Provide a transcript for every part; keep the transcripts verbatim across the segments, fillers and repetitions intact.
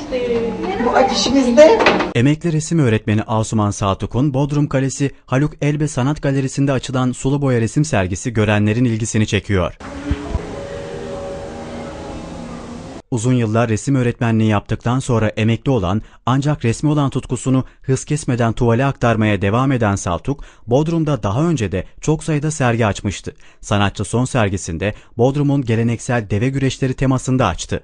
Bu afişimizde Emekli resim öğretmeni Asuman Saltuk'un Bodrum Kalesi Haluk Elbe Sanat Galerisi'nde açılan sulu boya resim sergisi görenlerin ilgisini çekiyor. Uzun yıllar resim öğretmenliği yaptıktan sonra emekli olan ancak resmi olan tutkusunu hız kesmeden tuvale aktarmaya devam eden Saltuk, Bodrum'da daha önce de çok sayıda sergi açmıştı. Sanatçı son sergisinde Bodrum'un geleneksel deve güreşleri temasında açtı.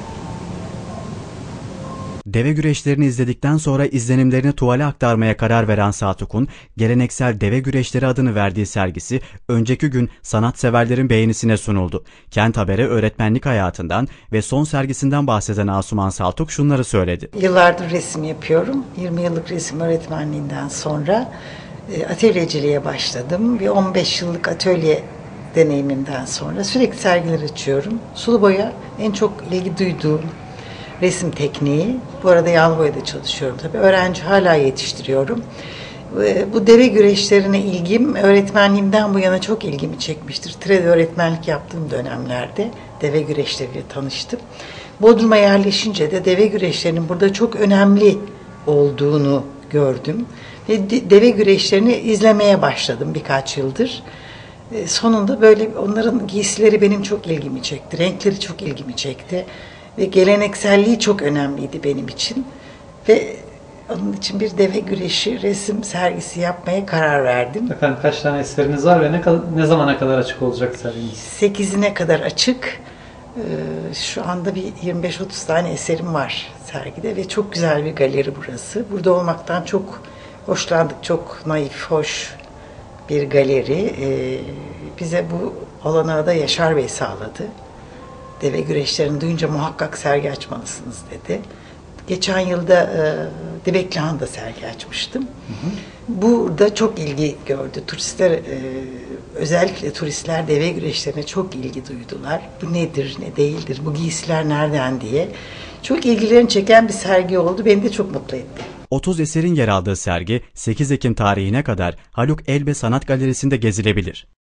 Deve güreşlerini izledikten sonra izlenimlerini tuvale aktarmaya karar veren Saltuk'un geleneksel deve güreşleri adını verdiği sergisi önceki gün sanatseverlerin beğenisine sunuldu. Kent Haber'e öğretmenlik hayatından ve son sergisinden bahseden Asuman Saltuk şunları söyledi. Yıllardır resim yapıyorum. yirmi yıllık resim öğretmenliğinden sonra e, atölyeciliğe başladım ve on beş yıllık atölye deneyimimden sonra sürekli sergiler açıyorum. Sulu boya en çok ilgi duyduğum resim tekniği. Bu arada yağlı boyada çalışıyorum tabii. Öğrenci hala yetiştiriyorum. Bu deve güreşlerine ilgim öğretmenliğimden bu yana çok ilgimi çekmiştir. Tire'de öğretmenlik yaptığım dönemlerde deve güreşleriyle tanıştım. Bodrum'a yerleşince de deve güreşlerinin burada çok önemli olduğunu gördüm. Ve deve güreşlerini izlemeye başladım birkaç yıldır. Sonunda böyle onların giysileri benim çok ilgimi çekti. Renkleri çok ilgimi çekti. Ve gelenekselliği çok önemliydi benim için. Ve onun için bir deve güreşi resim sergisi yapmaya karar verdim. Efendim kaç tane eseriniz var ve ne, ne zamana kadar açık olacak serginiz? sekizine kadar açık. Ee, şu anda bir yirmi beş otuz tane eserim var sergide ve çok güzel bir galeri burası. Burada olmaktan çok hoşlandık. Çok naif, hoş bir galeri. Ee, bize bu olanağı da Yaşar Bey sağladı. Deve güreşlerini duyunca muhakkak sergi açmalısınız dedi. Geçen yılda e, Dibeklihan'da sergi açmıştım. Hı hı. Burada çok ilgi gördü. Turistler, e, özellikle turistler deve güreşlerine çok ilgi duydular. Bu nedir, ne değildir, bu giysiler nereden diye. Çok ilgilerini çeken bir sergi oldu. Beni de çok mutlu etti. otuz eserin yer aldığı sergi sekiz Ekim tarihine kadar Haluk Elbe Sanat Galerisi'nde gezilebilir.